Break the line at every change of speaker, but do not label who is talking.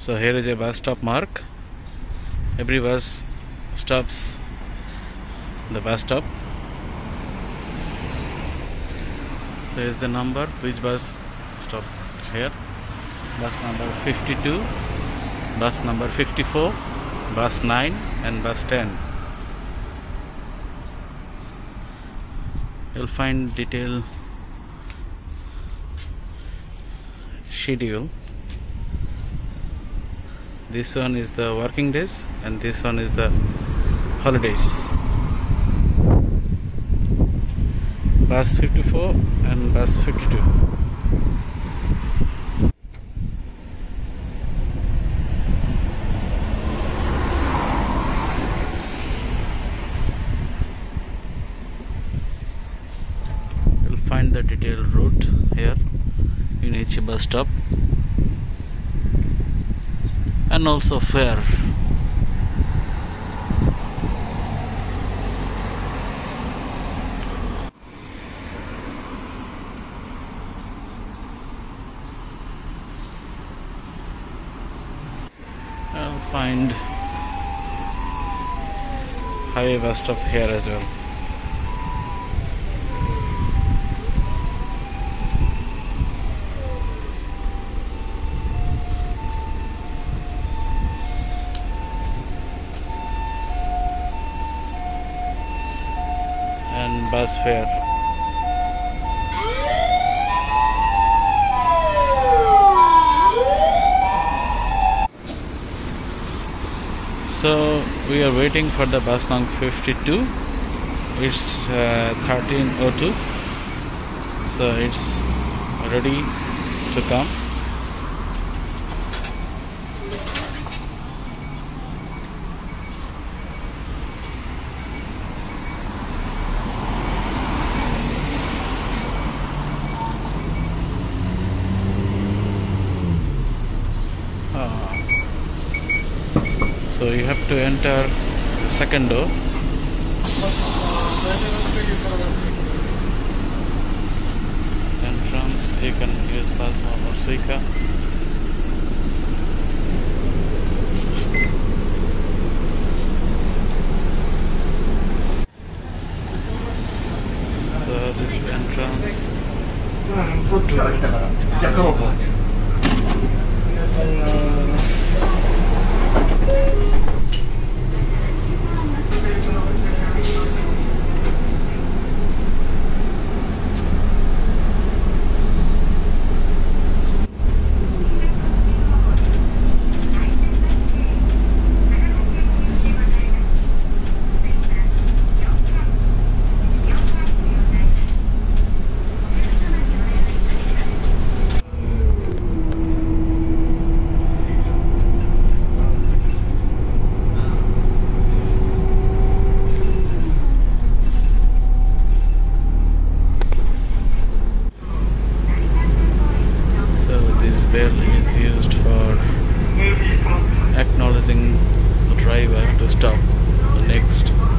So here is a bus stop mark. Every bus stops the bus stop. So here's the number, which bus stop here. Bus number 52, bus number 54, bus 9 and bus 10. You'll find detailed schedule. This one is the working days and this one is the holidays. Bus 54 and bus 52. You'll find the detailed route here in each bus stop and also fare. I'll find highway bus stop here as well. And bus fare. So we are waiting for the bus number 52. It's 13:02. So it's ready to come. So you have to enter the second door. Entrance, you can use Pasmo or Suica. So this entrance. Is used for acknowledging the driver to stop the next